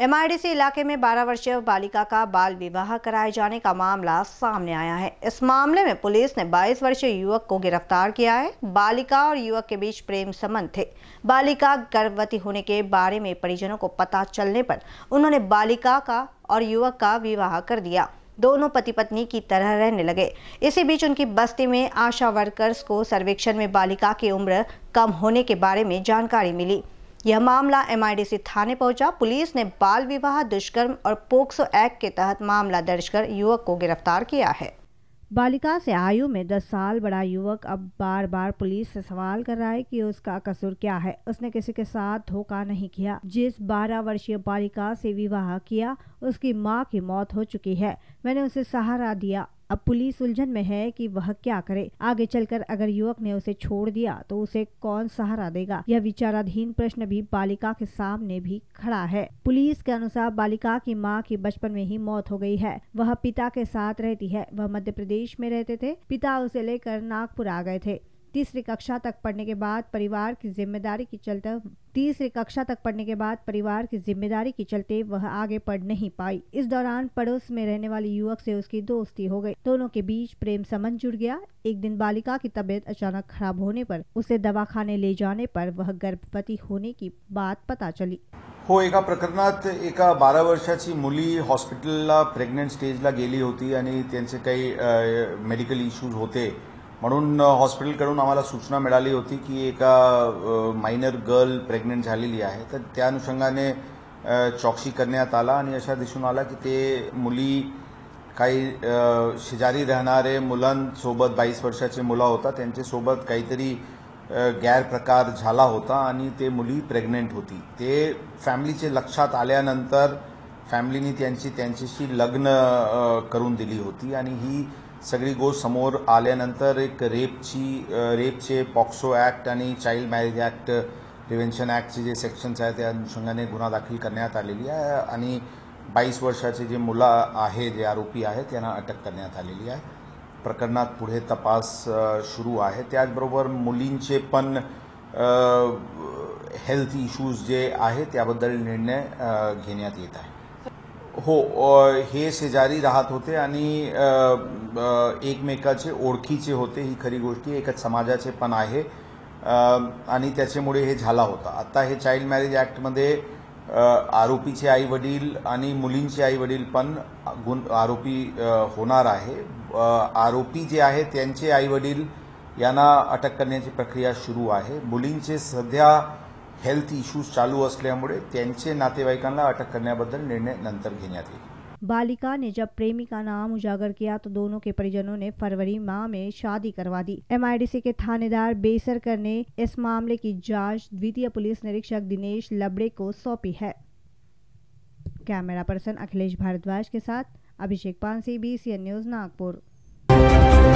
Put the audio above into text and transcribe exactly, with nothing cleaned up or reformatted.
MIDC इलाके में बारह वर्षीय बालिका का बाल विवाह कराए जाने का मामला सामने आया है। इस मामले में पुलिस ने बाईस वर्षीय युवक को गिरफ्तार किया है। बालिका और युवक के बीच प्रेम संबंध थे। बालिका गर्भवती होने के बारे में परिजनों को पता चलने पर उन्होंने बालिका का और युवक का विवाह कर दिया। दोनों पति पत्नी की तरह रहने लगे। इसी बीच उनकी बस्ती में आशा वर्कर्स को सर्वेक्षण में बालिका की उम्र कम होने के बारे में जानकारी मिली। यह मामला एमआईडीसी थाने पहुंचा। पुलिस ने बाल विवाह, दुष्कर्म और पोक्सो एक्ट के तहत मामला दर्ज कर युवक को गिरफ्तार किया है। बालिका से आयु में दस साल बड़ा युवक अब बार बार पुलिस से सवाल कर रहा है कि उसका कसूर क्या है। उसने किसी के साथ धोखा नहीं किया। जिस बारह वर्षीय बालिका से विवाह किया उसकी मां की मौत हो चुकी है। मैंने उसे सहारा दिया। अब पुलिस उलझन में है कि वह क्या करे। आगे चलकर अगर युवक ने उसे छोड़ दिया तो उसे कौन सहारा देगा? यह विचाराधीन प्रश्न भी बालिका के सामने भी खड़ा है। पुलिस के अनुसार बालिका की मां की बचपन में ही मौत हो गई है। वह पिता के साथ रहती है। वह मध्य प्रदेश में रहते थे। पिता उसे लेकर नागपुर आ गए थे। तीसरी कक्षा तक पढ़ने के बाद परिवार की जिम्मेदारी के चलते तीसरी कक्षा तक पढ़ने के बाद परिवार की जिम्मेदारी के चलते वह आगे पढ़ नहीं पाई। इस दौरान पड़ोस में रहने वाले युवक से उसकी दोस्ती हो गई। दोनों के बीच प्रेम संबंध जुड़ गया। एक दिन बालिका की तबीयत अचानक खराब होने पर उसे दवाखाने ले जाने पर वह गर्भवती होने की बात पता चली। हो, एका प्रकरणात एका बारा वर्षाची मुली हॉस्पिटलला प्रेग्नंट स्टेजला गेली होती आणि त्यांचे काही मेडिकल इश्यूज होते म्हणून हॉस्पिटलकडून आम्हाला सूचना मिळाली होती की एका मायनर गर्ल प्रेग्नंट झालेली आहे। तर त्या अनुषंगाने चौकशी करण्यात आला आणि अशा दिसून आला की ते मुली काही शेजारी राहणारे मुलांसोबत बाईस वर्षाचे मुलं होता त्यांच्यासोबत काहीतरी गैरप्रकार झाला होता आणि ते मुली प्रेग्नंट होती। ते फॅमिलीचे लक्षात आल्यानंतर फॅमिलीने त्यांची त्यांच्याशी लग्न करून दिली होती आणि ही सगळी गोष्ट समोर आल्यानंतर एक रेपची रेपचे पॉक्सो ॲक्ट आणि चाइल्ड मॅरेज ॲक्ट प्रिव्हेन्शन ॲक्टचे जे सेक्शन्स आहेत त्या अनुषंगाने गुन्हा दाखल करण्यात आलेली आहे आणि बाईस वर्षाचे जे मुलं आहे जे आरोपी आहेत त्यांना अटक करण्यात आलेली आहे। प्रकरणात पुढे तपास सुरू आहे। त्याचबरोबर मुलींचे पण हेल्थ इश्यूज जे आहेत त्याबद्दल निर्णय घेण्यात येत आहे। हो, हे शेजारी राहत होते आणि एकमेकाचे ओळखीचे होते। ही खरी गोष्टी एकच समाजाचे पण आहे आणि त्याच्यामुळे हे झाला होता। आता हे चाइल्ड मॅरेज ॲक्टमध्ये आरोपीचे आई वडील आणि मुलींचे आई वडील पण आरोपी होणार आहे। आरोपी जे आहे त्यांचे आई वडील यांना अटक करण्याची प्रक्रिया सुरू आहे। मुलींचे सध्या हेल्थ इश्यूज चालू असल्यामुळे त्यांचे नातेवाईकांना अटक करण्याबद्दल निर्णय नंतर घेण्यात येईल। बालिका ने जब प्रेमी का नाम उजागर किया तो दोनों के परिजनों ने फरवरी माह में शादी करवा दी। एमआईडीसी के थानेदार बेसरकर ने इस मामले की जांच द्वितीय पुलिस निरीक्षक दिनेश लबड़े को सौंपी है। कैमरा पर्सन अखिलेश भारद्वाज के साथ अभिषेक पानसी, बीसीएन न्यूज, नागपुर।